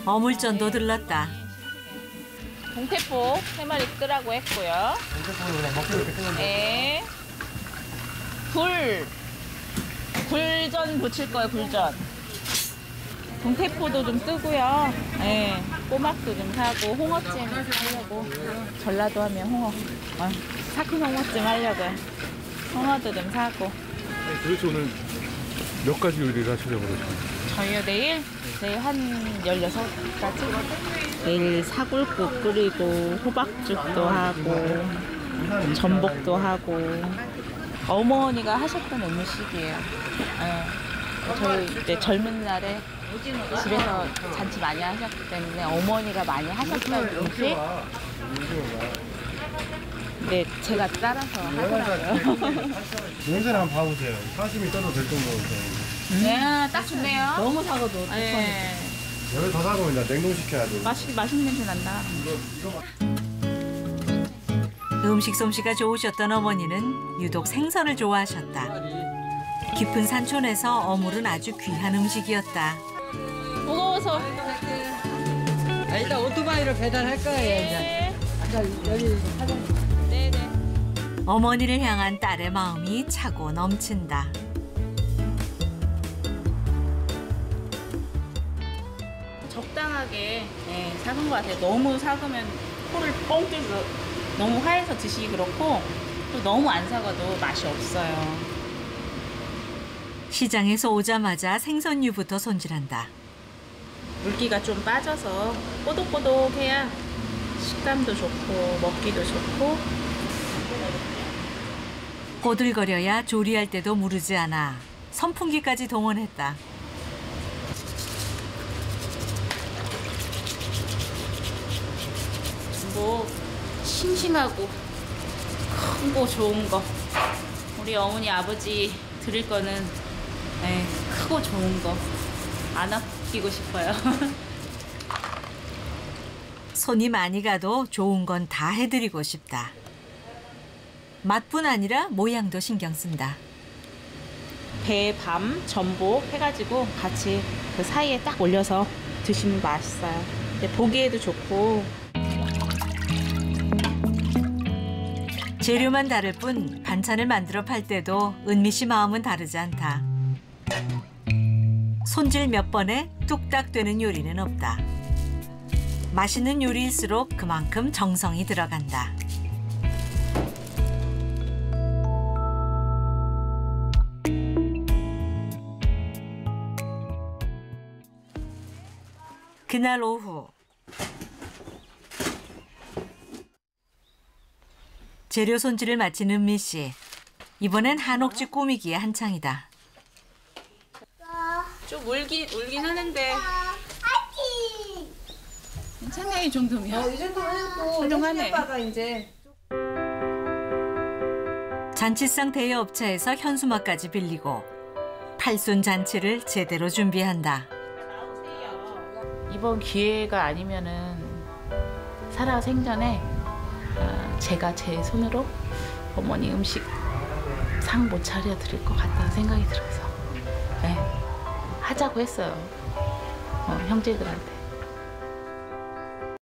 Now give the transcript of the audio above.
어물전도 들렀다. 동태포 3마리 끄라고 했고요. 동태포는 그냥 먹기 이렇게 끄면 돼. 네. 굴전 부칠 거예요, 굴전. 동태포도 좀 뜨고요. 네. 꼬막도 좀 사고, 홍어찜 하려고. 전라도 하면 홍어. 삭힌 홍어찜 하려고요. 홍어도 좀 사고. 도대체 오늘 몇 가지 요리를 하시려고 그러죠? 저희요, 내일 한 16가지? 내일 사골국 끓이고, 호박죽도 하고, 전복도 하고. 어머니가 하셨던 음식이에요. 네. 저희 이제 젊은 날에 집에서 잔치 많이 하셨기 때문에 어머니가 많이 하셨던 음식. 네, 제가 따라서 하더라고요. 냄새를 한번 봐보세요. 사심이 떠도 될 정도인데. 네, 딱 좋네요. 너무 사고도 네. 여기 더 사고 이제 냉동시켜야 돼. 맛있는 냄새 난다. 음식 솜씨가 좋으셨던 어머니는 유독 생선을 좋아하셨다. 깊은 산촌에서 어물은 아주 귀한 음식이었다. 무거워서. 일단 오토바이로 배달할 거예요, 이제. 여기 사장. 네네. 어머니를 향한 딸의 마음이 차고 넘친다. 적당하게 삭은 것 같아요. 너무 삭으면 코를 뻥 뚫고 너무 화해서 드시기 그렇고 또 너무 안 삭아도 맛이 없어요. 시장에서 오자마자 생선류부터 손질한다. 물기가 좀 빠져서 꼬독꼬독해야 식감도 좋고 먹기도 좋고. 꼬들거려야 조리할 때도 무르지 않아 선풍기까지 동원했다. 뭐 싱싱하고 큰 거 좋은 거 우리 어머니 아버지 드릴 거는 크고 좋은 거 안 아끼고 싶어요. 손이 많이 가도 좋은 건 다 해드리고 싶다. 맛뿐 아니라 모양도 신경 쓴다. 배, 밤, 전복 해가지고 같이 그 사이에 딱 올려서 드시면 맛있어요. 근데 보기에도 좋고. 재료만 다를 뿐 반찬을 만들어 팔 때도 은미 씨 마음은 다르지 않다. 손질 몇 번에 뚝딱 되는 요리는 없다. 맛있는 요리일수록 그만큼 정성이 들어간다. 그날 오후 재료 손질을 마친 은미 씨. 이번엔 한옥집 꾸미기에 한창이다. 좀 울긴 하는데 괜찮아, 이 정도면. 이 정도면 했고, 훌륭하네. 오빠가 이제. 잔치상 대여업체에서 현수막까지 빌리고 팔순 잔치를 제대로 준비한다. 이번 기회가 아니면은 살아 생전에 제가 제 손으로 어머니 음식 상 못 차려 드릴 것 같다는 생각이 들어서 하자고 했어요. 형제들한테.